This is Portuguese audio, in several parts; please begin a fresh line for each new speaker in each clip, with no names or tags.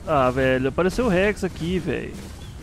Ah, velho, apareceu o Rex aqui, velho.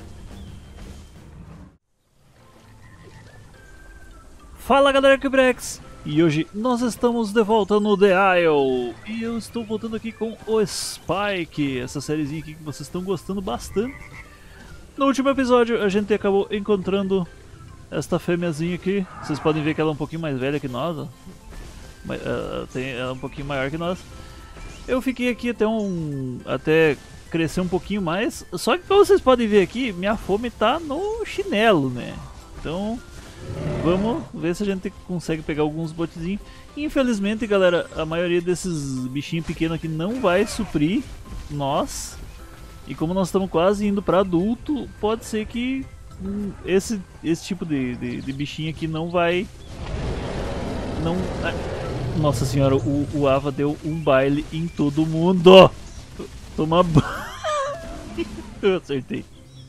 Fala galera, aqui é o Brex. E hoje nós estamos de volta no The Isle. E eu estou voltando aqui com o Spike, essa sériezinha aqui que vocês estão gostando bastante. No último episódio a gente acabou encontrando esta fêmeazinha aqui. Vocês podem ver que ela é um pouquinho mais velha que nós, ó. Ela é um pouquinho maior que nós. Eu fiquei aqui até crescer um pouquinho mais. Só que como vocês podem ver aqui, minha fome tá no chinelo, né? Então vamos ver se a gente consegue pegar alguns botezinhos. Infelizmente, galera, a maioria desses bichinhos pequenos aqui não vai suprir nós. E como nós estamos quase indo para adulto, pode ser que esse tipo de bichinho aqui não vai... Não... Nossa senhora, o Ava deu um baile em todo mundo. Toma banho. Eu acertei.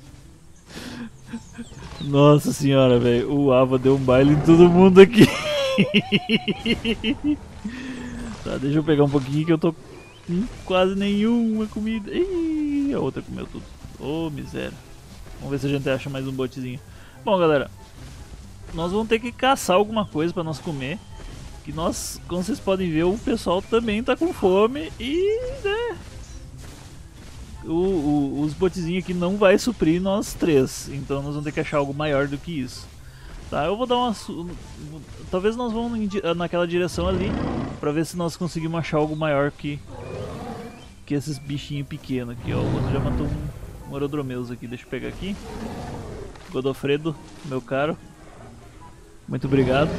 Nossa senhora, velho. O Ava deu um baile em todo mundo aqui. Tá, deixa eu pegar um pouquinho que eu tô com quase nenhuma comida. Ih, a outra comeu tudo. Ô, miséria. Vamos ver se a gente acha mais um botezinho. Bom, galera, nós vamos ter que caçar alguma coisa pra nós comer. Que nós, como vocês podem ver, o pessoal também tá com fome e, né, os botezinhos aqui não vai suprir nós três, então nós vamos ter que achar algo maior do que isso. Tá, eu vou dar uma... Talvez nós vamos naquela direção ali, pra ver se nós conseguimos achar algo maior que esses bichinhos pequenos aqui, ó. O outro já matou um Orodromeus aqui, deixa eu pegar aqui. Godofredo, meu caro, muito obrigado.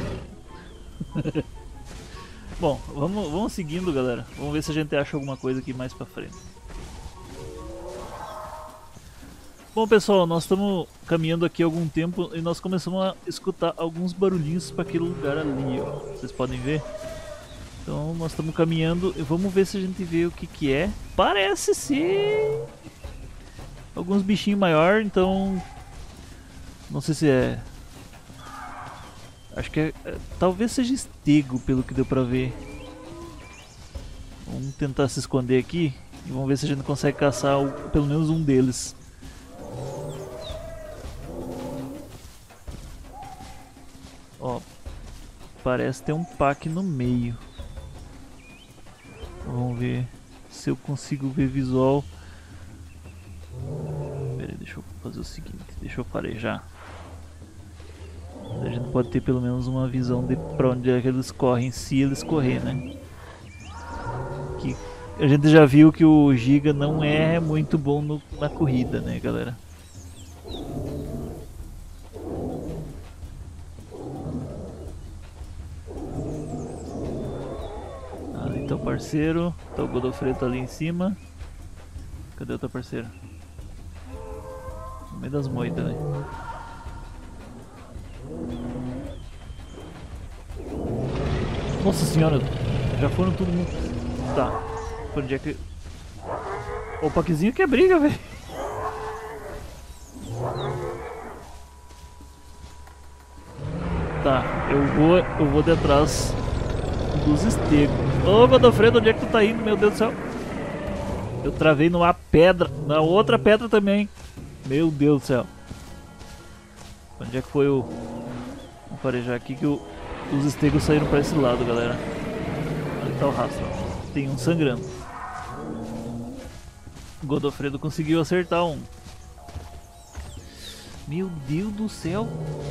Bom, vamos seguindo, galera. Vamos ver se a gente acha alguma coisa aqui mais pra frente. Bom, pessoal, nós estamos caminhando aqui há algum tempo e nós começamos a escutar alguns barulhinhos para aquele lugar ali, ó. Vocês podem ver? Então nós estamos caminhando e vamos ver se a gente vê o que é. Parece ser alguns bichinhos maiores, então não sei se é... Acho que talvez seja estego, pelo que deu pra ver. Vamos tentar se esconder aqui e vamos ver se a gente consegue caçar pelo menos um deles. Ó, parece ter um pack no meio. Vamos ver se eu consigo ver visual. Pera aí, deixa eu fazer o seguinte, deixa eu farejar. A gente pode ter pelo menos uma visão de pra onde é que eles correm, se eles correrem, né? Que a gente já viu que o Giga não é muito bom na corrida, né, galera? Ali tá o parceiro, tá o Godofredo ali em cima. Cadê o teu parceiro? No meio das moitas, né? Nossa senhora, já foram todo mundo. Tá, por onde é que... O paquezinho que é briga, velho. Tá, eu vou de atrás dos estegos. Ô, Godofredo, onde é que tu tá indo, meu Deus do céu? Eu travei numa pedra, na outra pedra também. Meu Deus do céu. Onde é que foi o... Vamos farejar aqui que os estegos saíram pra esse lado, galera. Ali tá o rastro, ó. Tem um sangrando. O Godofredo conseguiu acertar um. Meu Deus do céu.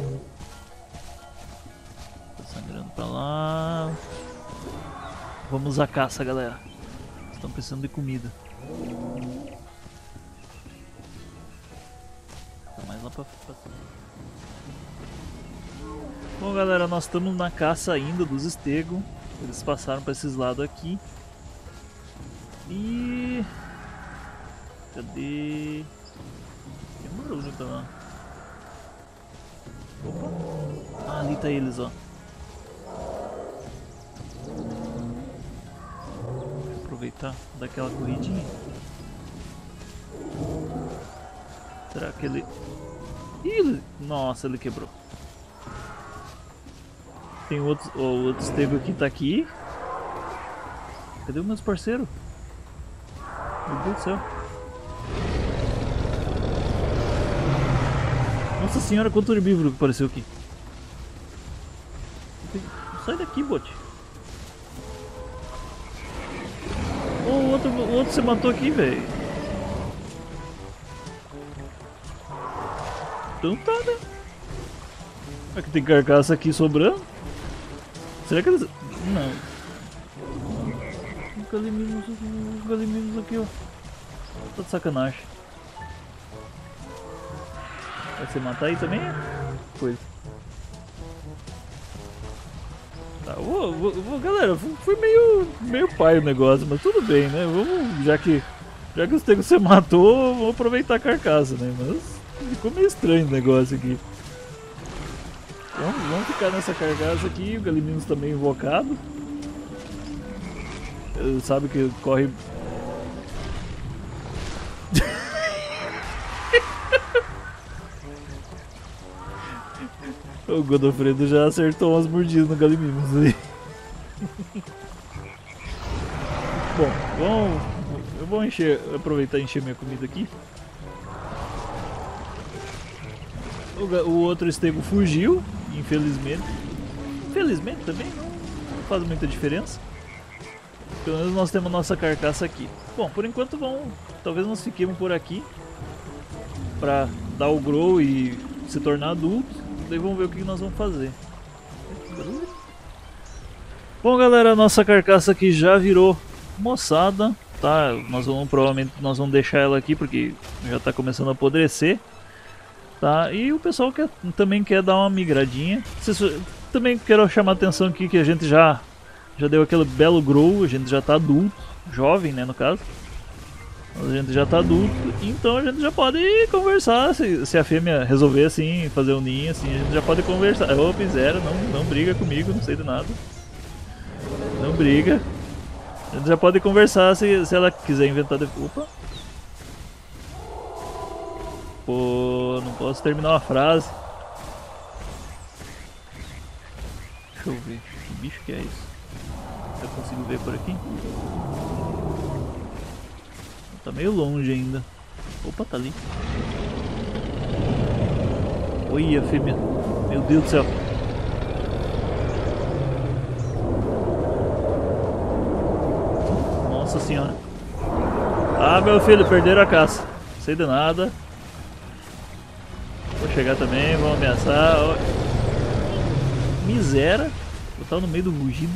Tá sangrando pra lá. Vamos à caça, galera. Estão precisando de comida. Tá mais lá pra cima. Bom, galera, nós estamos na caça ainda dos estegos. Eles passaram para esses lados aqui. E... Cadê? Tem um barulho pra lá. Opa! Ah, ali tá eles, ó. Vou aproveitar, dar aquela corridinha. Será que ele... Ih, nossa, ele quebrou. Tem o outro estego aqui, tá aqui. Cadê os meus parceiros? Meu Deus do céu. Nossa senhora, quanto herbívoro que apareceu aqui. Sai daqui, bot. Oh, o outro se matou aqui, velho. Então tá, né? Aqui tem carcaça aqui sobrando. Será que eles... Não. Os galiminos aqui, ó. Tá de sacanagem. Vai se matar aí também? Coisa. Tá, galera, foi meio pai o negócio, mas tudo bem, né? Vamos, já que o Stego você matou, vamos aproveitar a carcaça, né? Mas ficou meio estranho o negócio aqui. Vamos ficar nessa carcaça aqui, o Galiminos também invocado. Ele sabe que corre... O Godofredo já acertou umas mordidas no Galiminos aí. Bom, eu vou aproveitar e encher minha comida aqui. O outro Stego fugiu, infelizmente. Infelizmente também não faz muita diferença. Pelo menos nós temos nossa carcaça aqui. Bom, por enquanto talvez nós fiquemos por aqui pra dar o grow e se tornar adulto. Daí vamos ver o que nós vamos fazer. Bom, galera, a nossa carcaça aqui já virou moçada, tá? Provavelmente nós vamos deixar ela aqui porque já está começando a apodrecer, tá? E o pessoal também quer dar uma migradinha. Também quero chamar a atenção aqui que a gente já deu aquele belo grow, a gente já está adulto, jovem, né, no caso. A gente já tá adulto, então a gente já pode conversar. Se a fêmea resolver assim, fazer um ninho assim, a gente já pode conversar. Ô, Misera, não briga comigo, não sei de nada. Não briga. A gente já pode conversar se ela quiser inventar de... Opa! Pô, não posso terminar uma frase. Deixa eu ver, que bicho que é isso? Eu consigo ver por aqui? Tá meio longe ainda. Opa, tá ali. Olha, fêmea. Meu Deus do céu. Nossa senhora. Ah, meu filho, perderam a caça. Não sei de nada. Vou chegar também, vão ameaçar. Miséria. Eu tava no meio do rugido.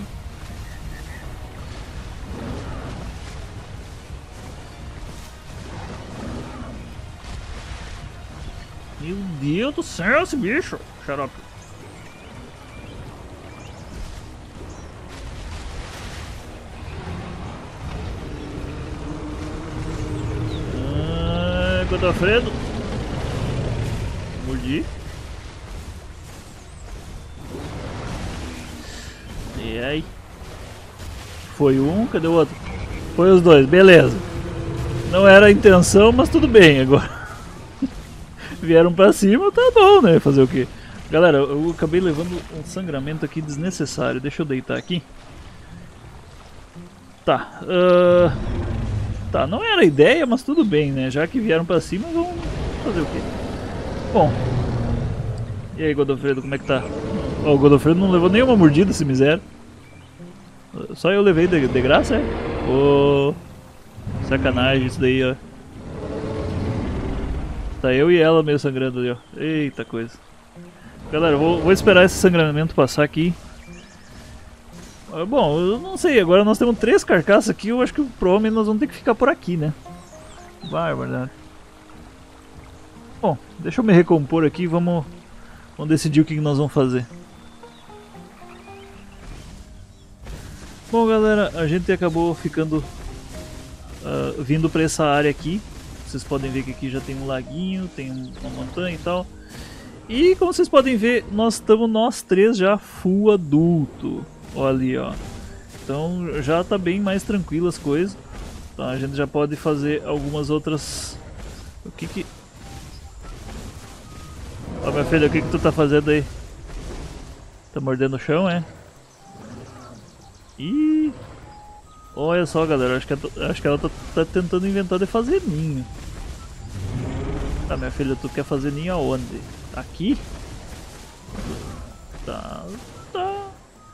Meu Deus do céu, esse bicho! Xarope. Godofredo. Mordi. E aí? Foi um, cadê o outro? Foi os dois, beleza. Não era a intenção, mas tudo bem agora. Vieram pra cima, tá bom, né? Fazer o quê? Galera, eu acabei levando um sangramento aqui desnecessário. Deixa eu deitar aqui. Tá. Tá, não era a ideia, mas tudo bem, né? Já que vieram pra cima, vamos fazer o quê? Bom. E aí, Godofredo, como é que tá? Ó, o Godofredo não levou nenhuma mordida, esse miséria. Só eu levei de graça, é? Ô, sacanagem isso daí, ó. Tá eu e ela meio sangrando ali, ó. Eita coisa. Galera, vou esperar esse sangramento passar aqui. Bom, eu não sei, agora nós temos 3 carcaças aqui, eu acho que provavelmente nós vamos ter que ficar por aqui, né? Bárbaro. Bom, deixa eu me recompor aqui, vamos decidir o que nós vamos fazer. Bom, galera, a gente acabou ficando vindo pra essa área aqui. Vocês podem ver que aqui já tem um laguinho, tem uma montanha e tal. E como vocês podem ver, nós estamos nós 3 já full adulto. Olha ali, ó. Então já tá bem mais tranquilo as coisas. Então a gente já pode fazer algumas outras... O que... Ó, minha filha, o que tu tá fazendo aí? Tá mordendo o chão, é? Ih! Olha só, galera, acho que ela tá tentando inventar de fazer ninho. Tá, minha filha, tu quer fazer ninho aonde? Aqui? Tá. Tá.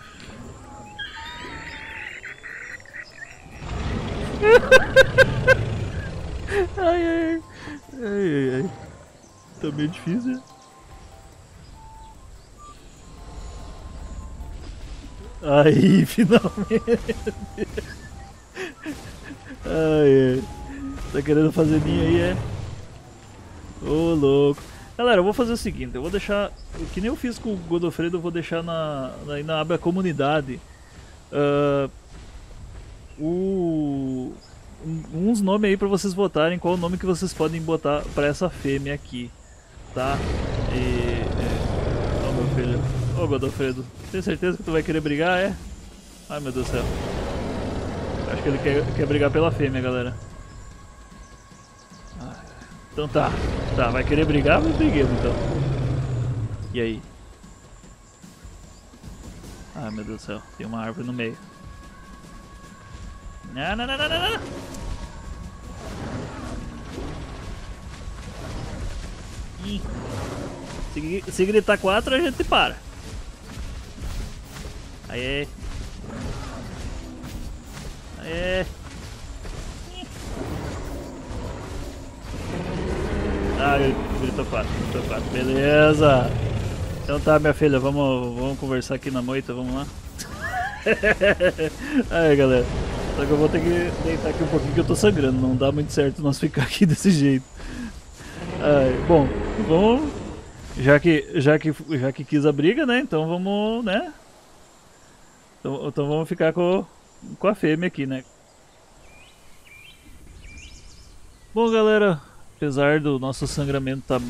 Ai, ai, ai, ai, ai. Tá meio difícil, né? Aí, finalmente. Ai, ai. Tá querendo fazer ninho aí, é? Ô, louco. Galera, eu vou fazer o seguinte, eu vou deixar, que nem eu fiz com o Godofredo, eu vou deixar na aba comunidade uns nomes aí pra vocês votarem, qual o nome que vocês podem botar pra essa fêmea aqui, tá? Ó, meu filho, ô Godofredo, tem certeza que tu vai querer brigar, é? Ai, meu Deus do céu. Acho que ele quer brigar pela fêmea, galera. Então tá, vai querer brigar? Mas briguemos então. E aí? Ai, meu Deus do céu, tem uma árvore no meio. Não, não, não, não, não, não. Ih. Se gritar 4 a gente para. Aê. Aê. Ah, gritou 4, beleza. Então tá, minha filha, vamos conversar aqui na moita, vamos lá. Aí, galera. Só que eu vou ter que deitar aqui um pouquinho que eu tô sangrando, não dá muito certo nós ficar aqui desse jeito. Bom, vamos... Já que quis a briga, né, então vamos, né. Então vamos ficar com a fêmea aqui, né. Bom, galera, apesar do nosso sangramento tá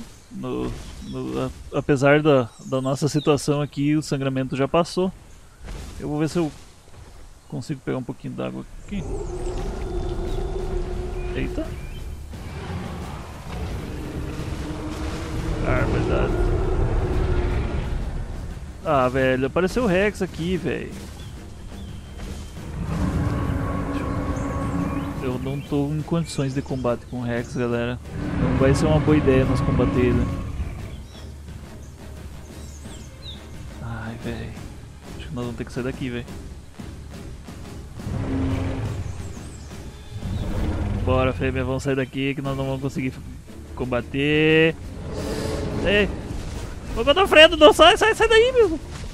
apesar da nossa situação aqui, o sangramento já passou. Eu vou ver se eu consigo pegar um pouquinho d'água aqui. Eita. Verdade. Ah, velho, apareceu o Rex aqui, velho. Eu não tô em condições de combate com o Rex, galera. Não vai ser uma boa ideia nós combater ele. Ai, velho. Acho que nós vamos ter que sair daqui, velho. Bora, fêmea, vamos sair daqui que nós não vamos conseguir combater. Ei! Ô, Godofredo, não sai daí, meu!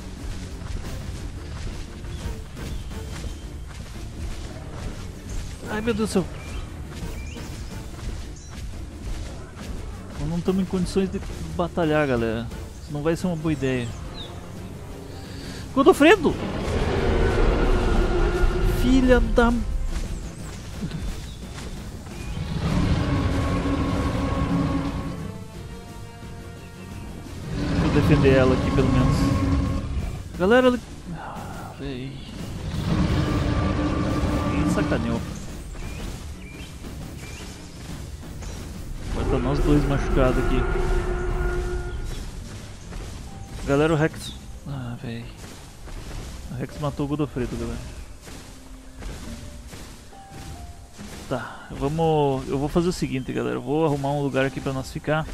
Ai, meu Deus do céu! Nós não estamos em condições de batalhar, galera. Isso não vai ser uma boa ideia. Godofredo! Filha da... defender ela aqui pelo menos. Galera, ela... Véi. Ih, sacaneou. Agora tá nós dois machucados aqui. Galera, o Rex... Ah, véi. O Rex matou o Godofredo, galera. Tá, eu vou fazer o seguinte, galera. Eu vou arrumar um lugar aqui pra nós ficar.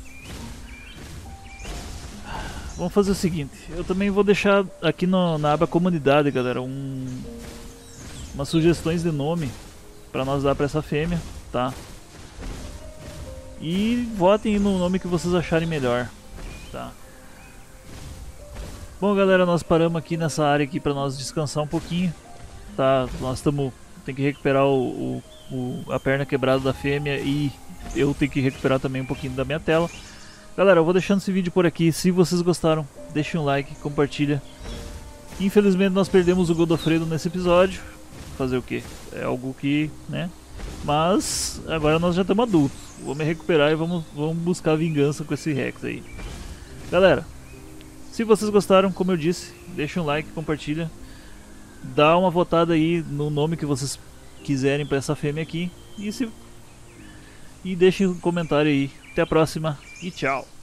Vamos fazer o seguinte, eu também vou deixar aqui na aba comunidade, galera, umas sugestões de nome pra nós dar pra essa fêmea, tá? E votem no nome que vocês acharem melhor, tá? Bom, galera, nós paramos aqui nessa área aqui pra nós descansar um pouquinho, tá? Nós tem que recuperar a perna quebrada da fêmea e eu tenho que recuperar também um pouquinho da minha tela. Galera, eu vou deixando esse vídeo por aqui. Se vocês gostaram, deixem um like, compartilha. Infelizmente nós perdemos o Godofredo nesse episódio. Fazer o que? É algo que, né? Mas agora nós já estamos adultos. Vou me recuperar e vamos buscar vingança com esse Rex aí. Galera, se vocês gostaram, como eu disse, deixem um like, compartilha. Dá uma votada aí no nome que vocês quiserem para essa fêmea aqui. E deixem um comentário aí. Até a próxima e tchau!